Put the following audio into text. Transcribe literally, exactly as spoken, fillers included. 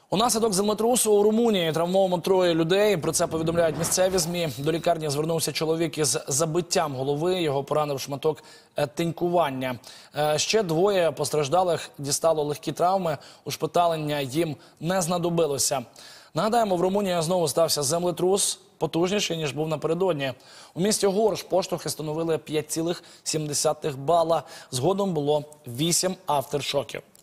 Унаслідок землетрусу у Румунії травмовано троє людей. Про це повідомляють місцеві ЗМІ. До лікарні звернувся чоловік із забиттям голови. Його поранив шматок тинькування. Ще двоє постраждалих дістало легкі травми. Ушпиталення їм не знадобилося. Нагадаємо, в Румунії знову стався землетрус, потужніший, ніж був напередодні. У місті Горш поштовхи становили п'ять цілих сім десятих бала. Згодом було вісім авторшоків.